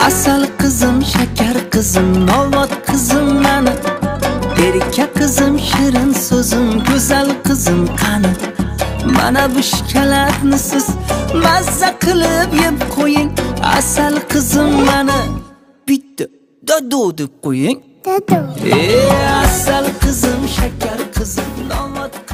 Asal qizim, shakar qizim, novvot qizim mani. Erka qizim, shirin so'zim, go'zal qizim qani. Mana bu shikolatni siz mazza qilib yeb qo'ying. Asal qizim mani. Bitta dodo deb qo'ying. Dodo. Asal qizim, shakar qizim, novvot